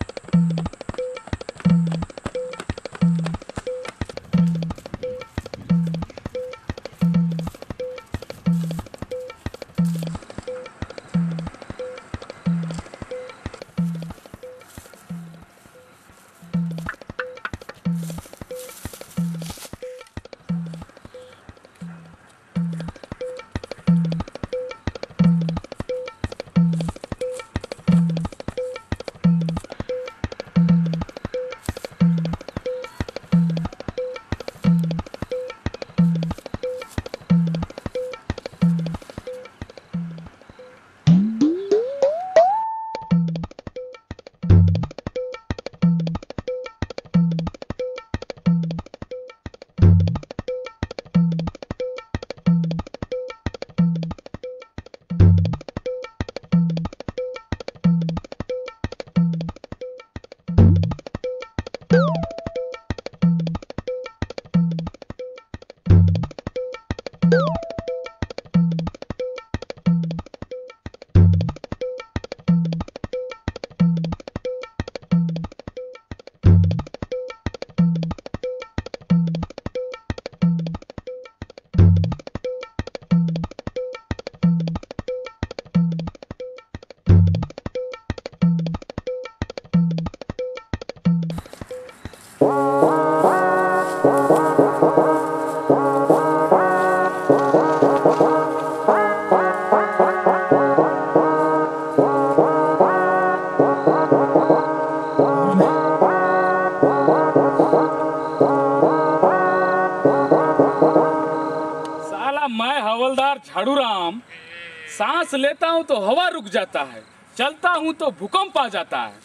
झाड़ू राम, सांस लेता हूँ तो हवा रुक जाता है, चलता हूँ तो भूकंप आ जाता है।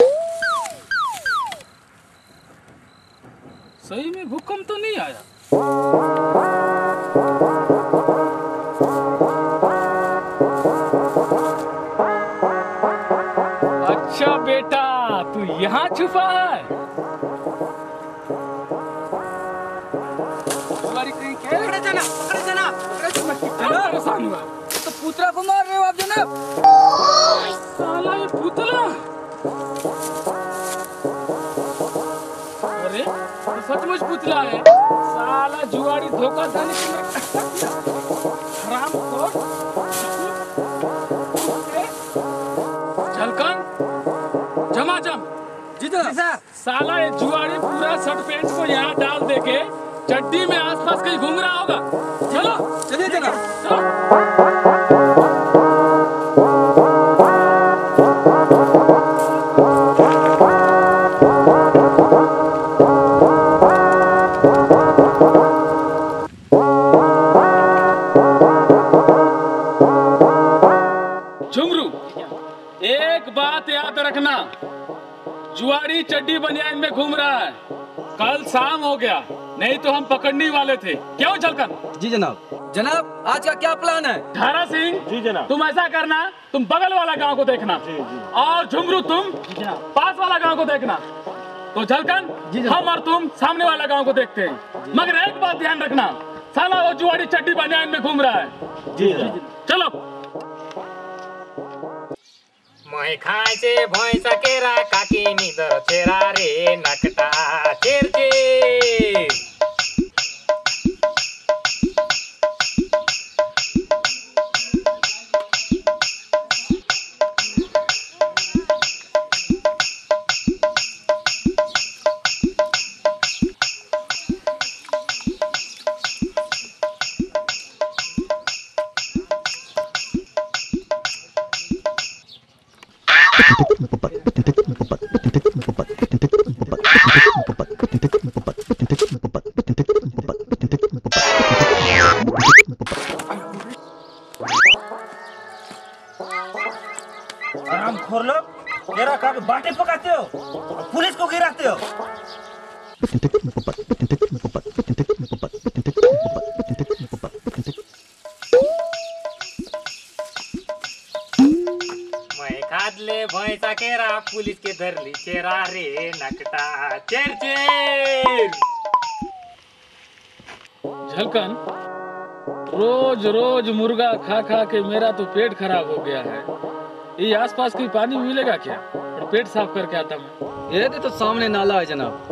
सही में भूकंप तो नहीं आया। अच्छा बेटा, तू यहाँ छुपा है। पकड़े जाना, पकड़े जाना, पकड़े जाना। कितना परेशान हुआ? तो पुतला को मार रहे हो आप जनाब। साला ये पुतला। अरे तो सचमुच पुतला है। साला जुआरी धोखाधड़ी हराम खोर। झलकन, झमाझम। जी जनाब। साला ये जुआरी पूरा शर्ट पैंट को यहाँ डाल देके चड्डी में आसपास कहीं घूम रहा होगा। चलो चलिए जनाब, झुमरू, एक बात याद रखना, जुआरी चड्डी बनियान में घूम रहा है। कल शाम हो गया, नहीं तो हम पकड़ने वाले थे। क्यों झलकन? जी जनाब। जनाब आज का क्या प्लान है? धारा सिंह जी जनाब। तुम ऐसा करना, तुम बगल वाला गांव को देखना। जी, जी। और झुमरू तुम पास वाला गांव को देखना। तो झलकन, हम और तुम सामने वाला गांव को देखते हैं। मगर एक बात ध्यान रखना, साला वो जुआरी चड्डी बनियान में घूम रहा है। जी जी। चलो। मैं खाए से भैंसा केरा काकी निदर चेरा रे नकटा चेर चेर। आराम खोर लोग, केरा खा के बाटे पकाते हो और पुलिस को गिराते हो। मैं खाद ले भैंसा केरा पुलिस के धर ली चेरा रे नकटा चेर चेर। झलकन, रोज रोज मुर्गा खा खा के मेरा तो पेट खराब हो गया है। ये आसपास कोई पानी मिलेगा क्या? और पेट साफ करके आता मैं। ये तो सामने नाला है जनाब।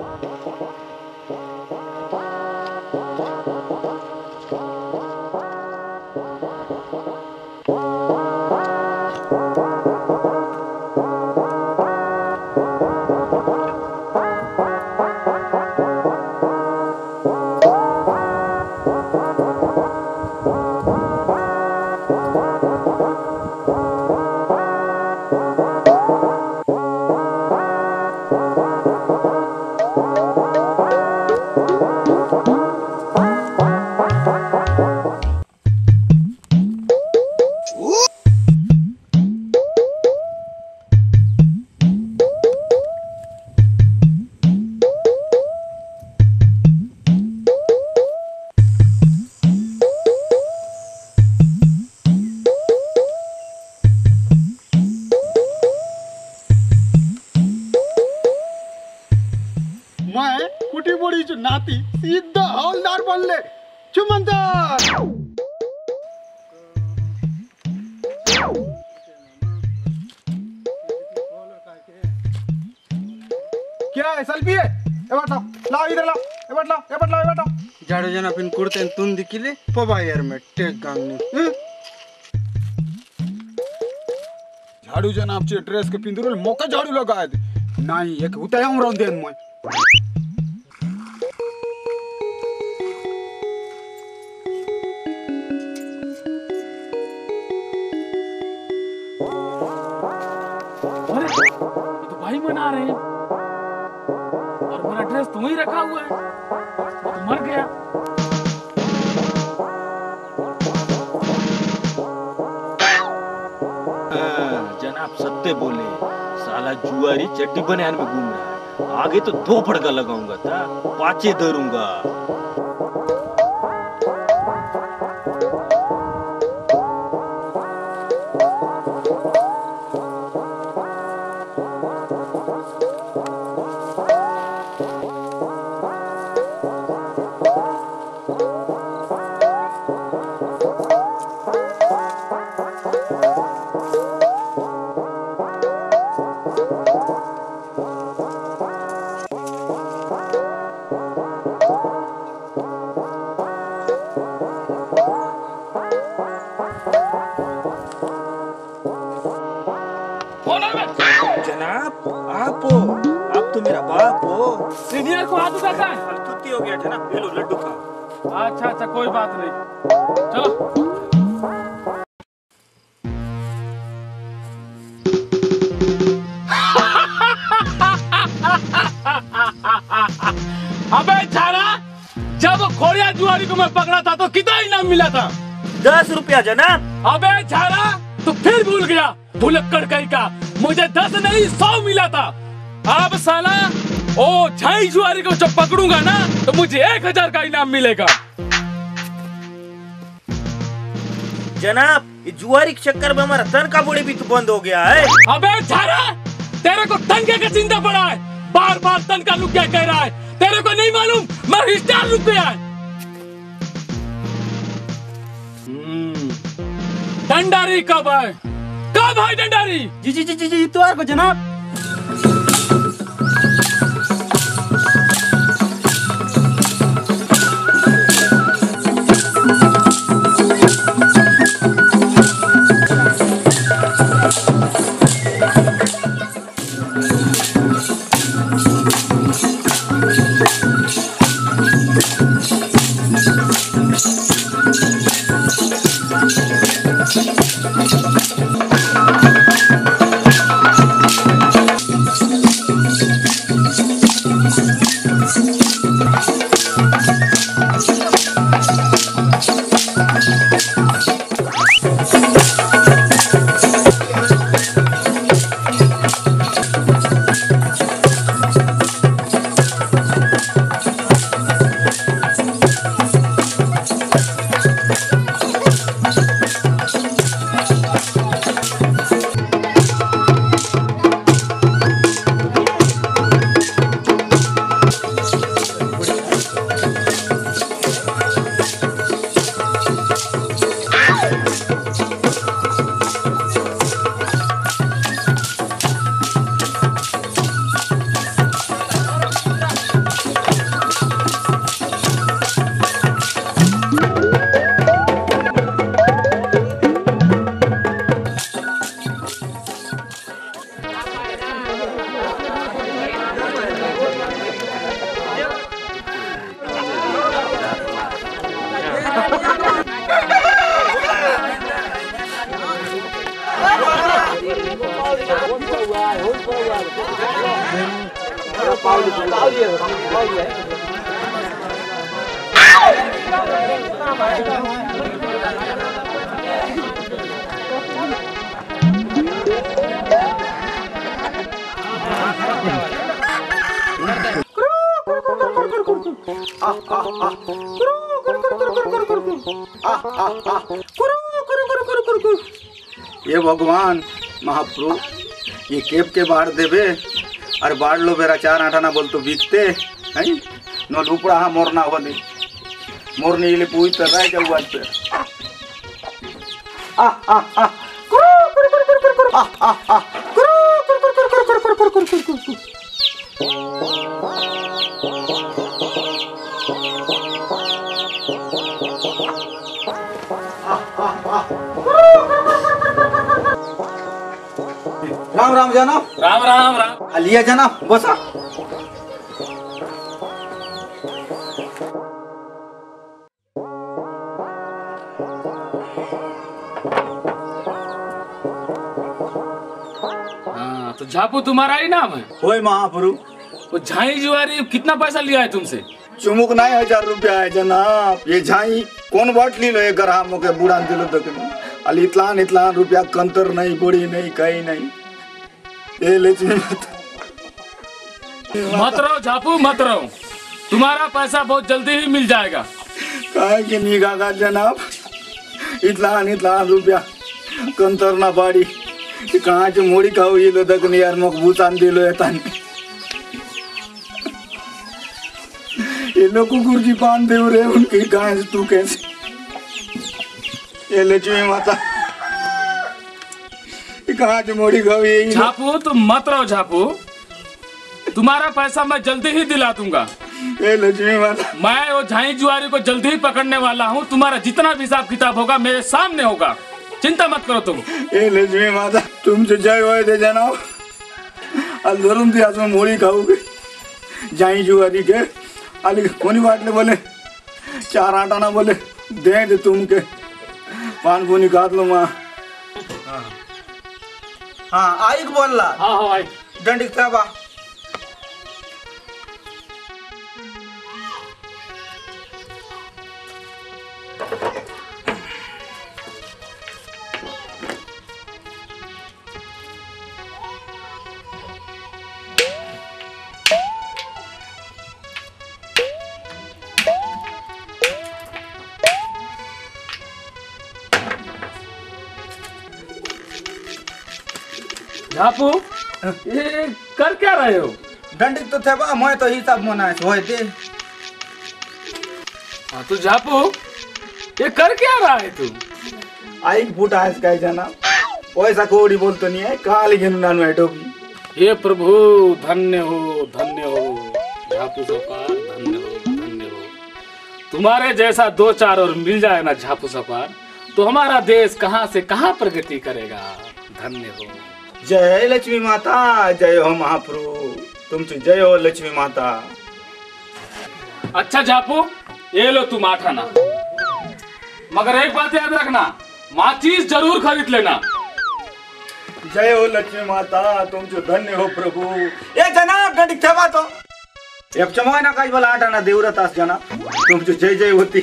मैं कुटी बड़ी जो नाती सीधा हवलदार बन ले चुमंदार। क्या है सेल्फी है? ए बैठो, लाओ इधर लाओ, ए बैठ लाओ, ए बैठ लाओ, ए बैठो। झाड़ू जना पिन कुर्ते तुन दिखिले पबा यार में टेक गांगनी। झाड़ू जनाब चे ड्रेस के पिंदुरल मौका झाड़ू लगाए दे। नहीं एक उताय हम रौन देन मैं। अरे ये तो भाई मना रहे हैं और मेरा ड्रेस तुम ही रखा हुआ है। वो तो मर गया। हाँ, जनाब सत्य बोले, साला जुआरी चड्डी बनियान में घूम रहा है। आगे तो दो फड़का लगाऊंगा था, पाचे धरूंगा। जनाब आप हो, आप तो मेरा बाप हो। सीनियर को हाथ उठाता है। छुट्टी हो गया जनाब, ले लो लड्डू खाओ। अच्छा अच्छा कोई बात नहीं, चलो। अबे छारा, जब खोड़िया जुआरी को मैं पकड़ा था तो कितना इनाम मिला था? दस रुपया जनाब। अबे छारा, तो फिर भूल गया। भुलक्कड़ कहीं का, मुझे दस नहीं सौ मिला था। अब साला ओ छाई जुआरी को जब पकड़ूंगा ना तो मुझे एक हजार का इनाम मिलेगा। जनाब ये जुआरी के चक्कर में हमारा तनखा बोले भी तो बंद हो गया है। अबे छारा, तेरे को तनखे का चिंता पड़ा है। बार बार तनखा लुक क्या कह रहा है? तेरे को नहीं मालूम मैं स्टार लुक गया है। डंडारी कब है? का भाई डंडारी? जी जी जी जी जी इतवार को जनाब। ये भगवान महाप्रभु ये केब के बाढ़ देवे अरे बाढ़ लो बेरा चार आठाना बोल तो बीतते हैं नो लुपड़ा हाँ मोरना हो दे मोरने ये पूछ कर रहा है क्या बात पे आ आ आ कुरु कुरु कुरु कुरु कुरु आ आ आ कुरु कुरु कुरु कुरु कुरु कुरु कुरु कुरु कुरु कुरु राम राम जनाब। राम राम राम। अलिया जनाब बसा। हाँ तो झापू तुम्हारा ही नाम है? होय महाप्रभु। वो झाई जुआरी कितना पैसा लिया है तुमसे? चुमुक नहीं हजार रुपया है जनाब। ये झाई कौन बाट ली लो ये गरामों के बुढ़ान दिलो तक अली इतलान इतलान रुपया कंतर नहीं बड़ी नहीं कहीं नहीं ये ले मत मत रहो झापू मत रहो तुम्हारा पैसा बहुत जल्दी ही मिल जाएगा। कहा कि निगाह का जनाब इतलान इतलान रुपया कंतर ना बाड़ी कहाँ से मोड़ी खाओ ये लो तक नहीं यार मकबूतान दिलो है तान ये लोग कुकुर की पान दे रहे उनकी कहाँ से तू कैसे ये ले चुए माता कहाँ से मोड़ी खाओ ये झापू तुम मत रहो झापू तुम्हारा पैसा मैं जल्दी ही दिला दूंगा। ये ले चुए माता मैं वो झाई जुआरी को जल्दी ही पकड़ने वाला हूँ। तुम्हारा जितना भी हिसाब किताब होगा मेरे सामने होगा चिंता मत करो तुम। ये ले चुए माता तुमसे जय हुए थे जनाब अल धर्म थी आज में मोड़ी खाओगे झाई जुआरी के अली कोनी बाटले बोले चार आटा ना बोले दे दे तुम के पान को निकाल लो माँ। हाँ आई बोल ला हाँ हाँ आई डंडी खाबा झापू ये कर क्या रहे हो? डंडी तो थे बा मैं तो हिसाब मना होए दे। हाँ तो झापू ये कर क्या रहा है तू? आई फूटा है इसका जना वैसा कोड़ी बोलतो नहीं है काली घेनु नानु है टोपी। हे प्रभु धन्य हो धन्य हो झापू सौकार, धन्य हो धन्य हो। तुम्हारे जैसा दो चार और मिल जाए ना झापू सौकार, तो हमारा देश कहाँ से कहाँ प्रगति करेगा। धन्य हो। जय लक्ष्मी माता, जय हो महाप्रभु, तुमची जय हो लक्ष्मी माता। अच्छा झापू, ये लो तुम आठ आना, मगर एक बात याद रखना, माचिस जरूर खरीद लेना। जय हो लक्ष्मी माता, तुम जो धन्य हो प्रभु। ए जना गंडिक ठेवा तो एक चमोय ना काही बोला आठ आना देवरत आस जना, तुम जो जय जय होती।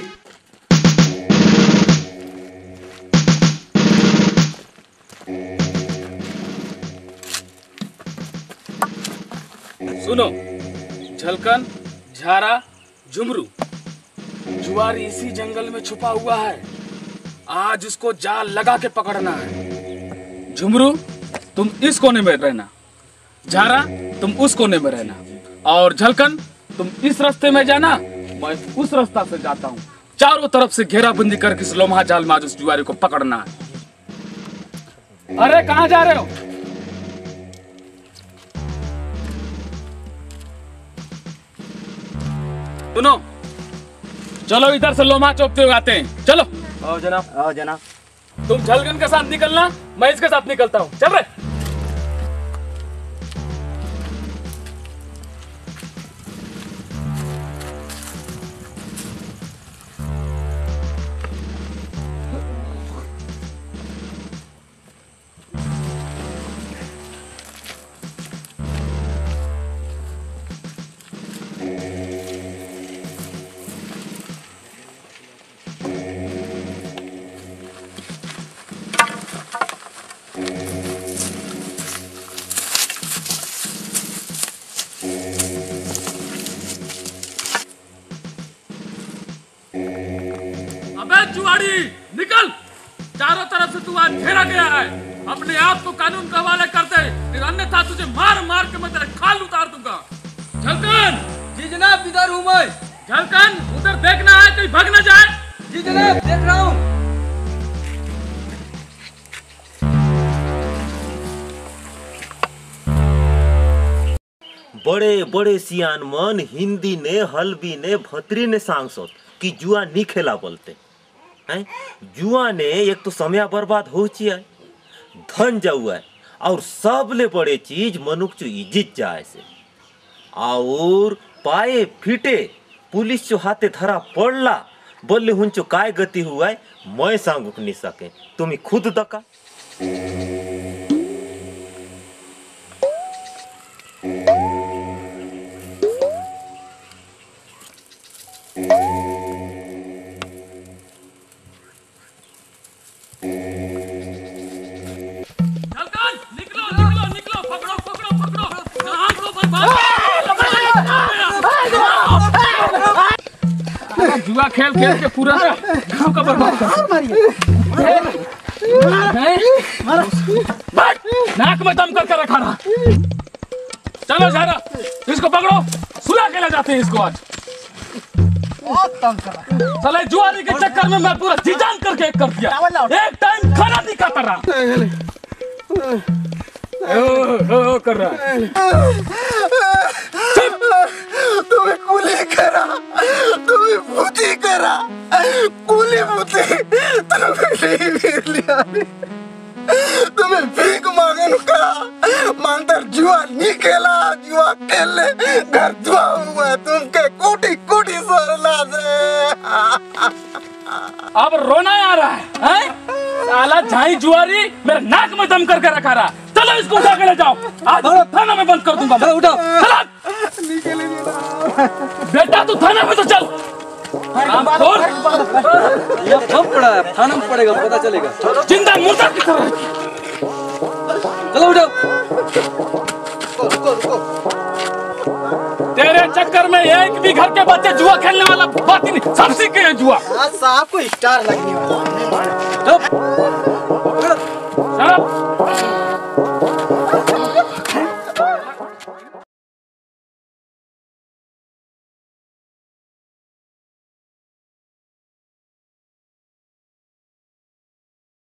सुनो, झलकन, झारा, झुमरू, जुआरी इसी जंगल में छुपा हुआ है। आज उसको जाल लगा के पकड़ना है। झुमरू तुम इस कोने में रहना, झारा तुम उस कोने में रहना, और झलकन तुम इस रास्ते में जाना, मैं उस रास्ता से जाता हूँ। चारों तरफ से घेराबंदी करके इस लोमहा जाल में आज उस जुआरी को पकड़ना है। अरे कहाँ जा रहे हो? सुनो, चलो इधर से लोमा चौकते हुए आते हैं। चलो। आओ जनाब, आओ जनाब। तुम झलकन के साथ निकलना, मैं इसके साथ निकलता हूँ। चल रहे। जुआरी निकल, चारों तरफ से तू आज घेरा गया है। अपने आप को कानून के हवाले कर दे, अन्यथा तुझे मार मार के मैं तेरे खाल उतार दूंगा। झलकन। जी जनाब, इधर हूँ मैं। झलकन, उधर देखना है कहीं भाग न जाए। जी जनाब, देख रहा हूँ। बड़े बड़े सियान मन हिंदी ने, हल्बी ने, भतरी ने सांगसोत कि जुआ नहीं खेला बोलते हैं। जुआ ने एक तो समय बर्बाद हो चिया, धन जाऊआ है, और सबले बड़े चीज मनुख चो इज्जत जाए से, और पाए फिटे पुलिस चो हाथे धरा पड़ला बोले हुन चो काय गति हुआ है मैं सांगुक नहीं सके, तुम्हें खुद दका। जुआ खेल खेल के पूरा गांव का बर्बाद कर। नाक में दम करके रखा रहा। चलो झारा, इसको पकड़ो, सुला के ले जाते हैं इसको आज। चले जुआरी के चक्कर में मैं पूरा जीजान करके एक कर दिया, एक टाइम खाना नहीं खाता रहा। ओ, ओ, कर रहा है। तुम्हें कुली करा, तुम्हें भूती करा, कुली भूती तुम्हें नहीं फिर लिया, तुम्हें भीख मांगन का मानतर जुआ नहीं खेला, जुआ खेल ले घर जुआ हुआ तुमके कोटी कोटी सरला से। अब रोना आ रहा है, हैं? साला झाई जुआरी मेरे नाक में दम करके रखा रहा। चलो इसको उठा के ले जाओ, आज थाना में बंद कर दूंगा। चलो उठाओ, चलो। बेटा तू थाना में तो चल। ये कब पड़ा है? थाना में पड़ेगा, पता चलेगा। जिंदा मुर्दा की तरह। चलो उठाओ। तेरे चक्कर में एक भी घर के बच्चे जुआ खेलने वाला बात ही नहीं, सब सीख गए जुआ। साहब को स्टार लगने वाला। शराब